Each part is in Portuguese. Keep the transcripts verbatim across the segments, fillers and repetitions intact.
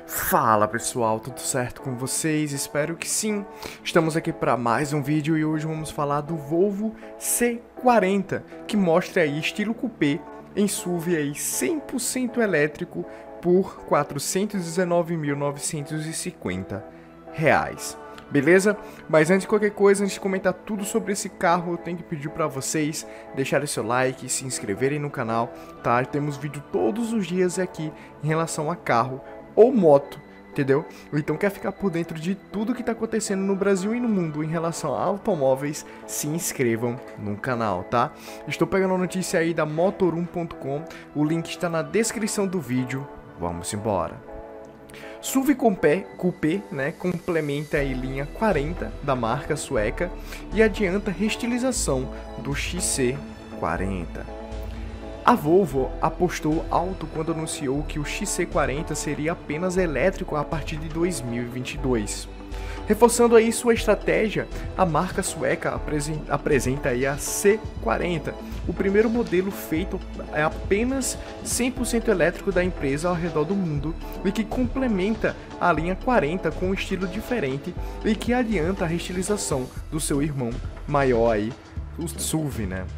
Fala pessoal, tudo certo com vocês? Espero que sim. Estamos aqui para mais um vídeo e hoje vamos falar do Volvo C quarenta, que mostra aí estilo coupé em S U V aí cem por cento elétrico por quatrocentos e dezenove mil novecentos e cinquenta reais. Beleza? Mas antes de qualquer coisa, antes de comentar tudo sobre esse carro, eu tenho que pedir para vocês deixarem seu like, se inscreverem no canal, tá? Temos vídeo todos os dias aqui em relação a carro ou moto, entendeu? Então quer ficar por dentro de tudo que está acontecendo no Brasil e no mundo em relação a automóveis, se inscrevam no canal, tá? Estou pegando a notícia aí da motor um ponto com, o link está na descrição do vídeo, vamos embora. S U V coupé, coupé, né, complementa a linha quarenta da marca sueca e adianta reestilização do X C quarenta. A Volvo apostou alto quando anunciou que o X C quarenta seria apenas elétrico a partir de dois mil e vinte e dois. Reforçando aí sua estratégia, a marca sueca apresenta aí a C quarenta, o primeiro modelo feito é apenas cem por cento elétrico da empresa ao redor do mundo e que complementa a linha quarenta com um estilo diferente e que adianta a reestilização do seu irmão maior aí, o S U V, né?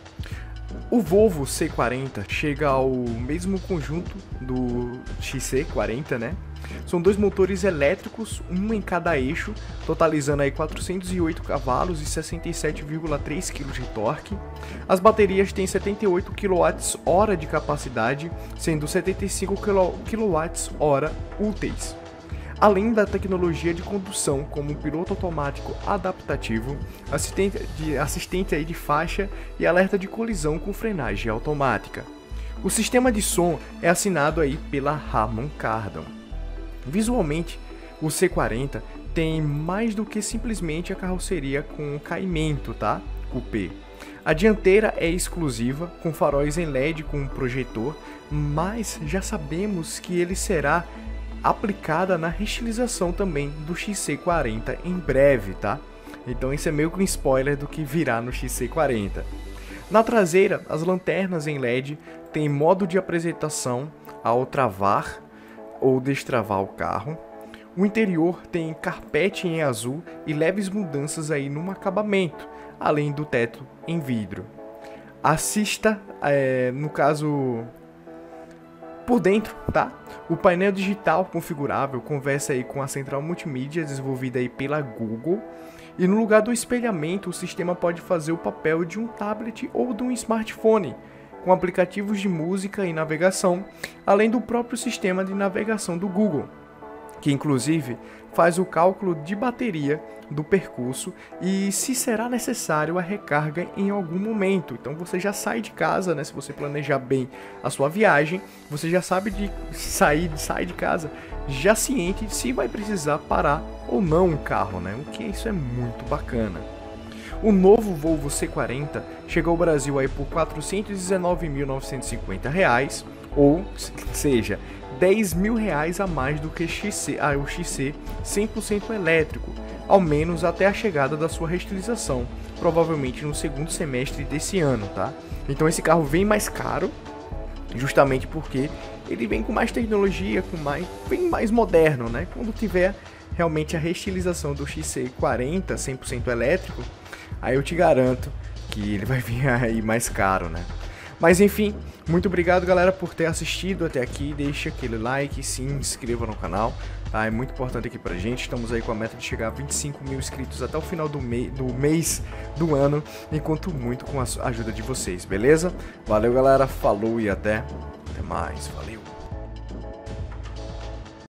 O Volvo C quarenta chega ao mesmo conjunto do X C quarenta, né? São dois motores elétricos, um em cada eixo, totalizando aí quatrocentos e oito cavalos e sessenta e sete vírgula três quilos de torque. As baterias têm setenta e oito quilowatt-hora de capacidade, sendo setenta e cinco quilowatt-hora úteis. Além da tecnologia de condução, como um piloto automático adaptativo, assistente de, assistente aí de faixa e alerta de colisão com frenagem automática. O sistema de som é assinado aí pela Harman Kardon. Visualmente, o C quarenta tem mais do que simplesmente a carroceria com caimento, tá? Coupé. A dianteira é exclusiva, com faróis em L E D com um projetor, mas já sabemos que ele será aplicada na reestilização também do X C quarenta em breve, tá? Então isso é meio que um spoiler do que virá no X C quarenta. Na traseira, as lanternas em L E D têm modo de apresentação ao travar ou destravar o carro. O interior tem carpete em azul e leves mudanças aí no acabamento, além do teto em vidro. Assista, é, no caso, por dentro, tá? O painel digital configurável conversa aí com a central multimídia desenvolvida aí pela Google. E no lugar do espelhamento, o sistema pode fazer o papel de um tablet ou de um smartphone, com aplicativos de música e navegação, além do próprio sistema de navegação do Google, que inclusive faz o cálculo de bateria do percurso e se será necessário a recarga em algum momento. Então você já sai de casa, né? Se você planejar bem a sua viagem, você já sabe de sair, sai de casa já ciente se vai precisar parar ou não o carro, né? O que isso é muito bacana. O novo Volvo C quarenta chegou ao Brasil aí por quatrocentos e dezenove mil novecentos e cinquenta reais, ou seja, dez mil reais a mais do que X C, ah, o X C cem por cento elétrico, ao menos até a chegada da sua reestilização, provavelmente no segundo semestre desse ano, tá? Então esse carro vem mais caro, justamente porque ele vem com mais tecnologia, com mais, vem mais moderno, né? Quando tiver realmente a reestilização do X C quarenta cem por cento elétrico, aí eu te garanto que ele vai vir aí mais caro, né? Mas enfim, muito obrigado galera por ter assistido até aqui, deixa aquele like, se inscreva no canal, tá? É muito importante aqui pra gente, estamos aí com a meta de chegar a vinte e cinco mil inscritos até o final do, mei do mês do ano, e conto muito com a ajuda de vocês, beleza? Valeu galera, falou e até, até mais, valeu!